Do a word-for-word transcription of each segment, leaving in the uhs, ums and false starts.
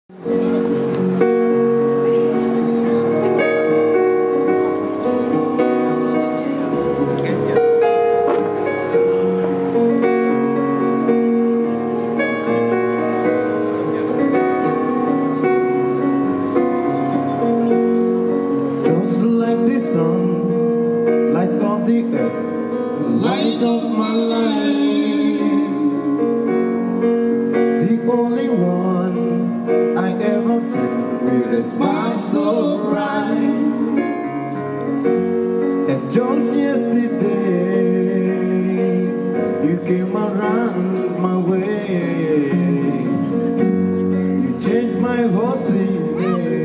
Just like the sun, light of the earth, light of my life, the only one I ever seen with a smile so bright. And just yesterday, you came around my way. You changed my whole scene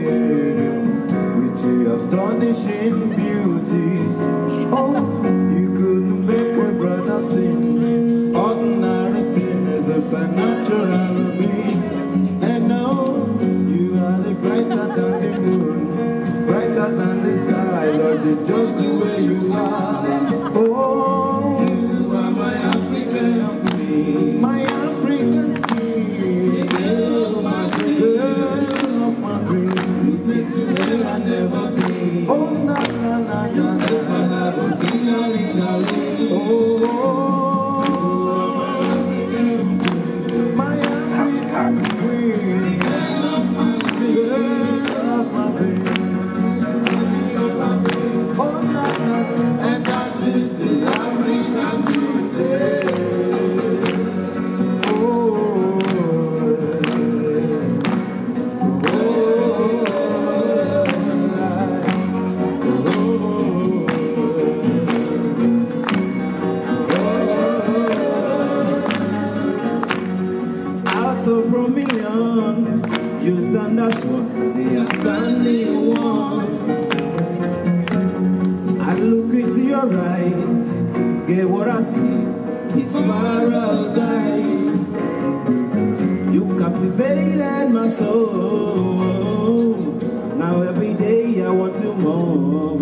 with your astonishing beauty. Oh, you couldn't make a brother sing. Ordinary thing is supernatural to me. And now you are the brighter than the moon, brighter than the sky. Lord, you're just the way you are. Oh, you are my African queen, my African queen, girl, my dream, girl of my dream. You take me where I never been. Oh, na na na na na. Oh, my African queen, girl of my dream, girl of my dream. Oh, na na, and that is the African beauty. Oh, out of a million, you stand as one, they are standing one. I look into your eyes, get what I see, it's paradise. You captivated my soul, now every day I want you more.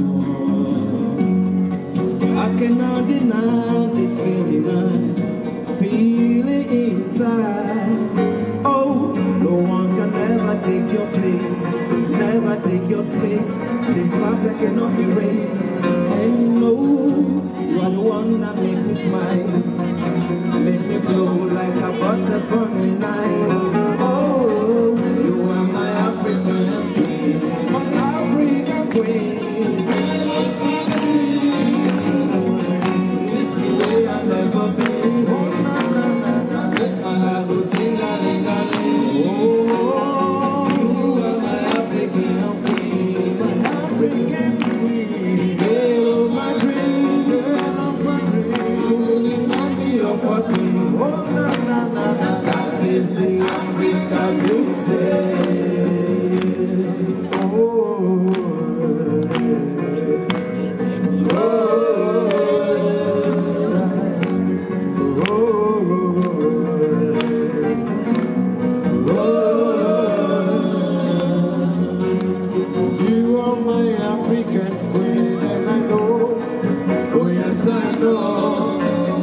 I cannot deny this feeling I feel it inside. Oh, no one can ever take your place, never take your space. This part I cannot erase. And no, you are the one that make me smile, make me flow like a butter upon the night. Oh, you are my African queen, my African queen. I've never been. Oh, na na na na. Let my life go ting-a-ling-a-ling. Oh, you are my African queen, my African queen. Girl of my dream, girl of my dream. You will remind me of fourteen. Oh, na na na na. That is the African beauty. Oh, oh. You are my African queen, and I know, oh yes I know.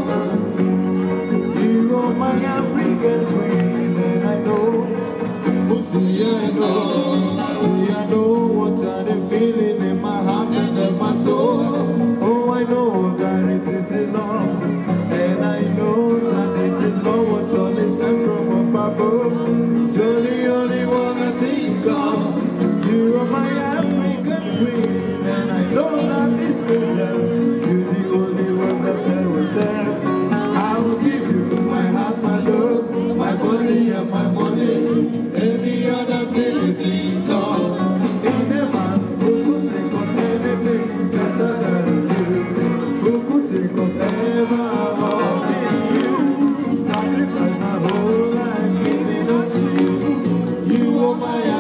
You are my African queen, and I know, oh see I know, see I know what are the feeling in my heart and in my soul. Oh I know that it is in love, and I know that this in love was surely sent from above. Surely only one I think of. You are my African queen, and I know that this wisdom, you're the only one that I will serve. I will give you my heart, my love, my body and my money, any other thing you think of. In a man who could think of anything better than you, who could think of ever loving you, sacrifice my whole life, giving up to you. You are my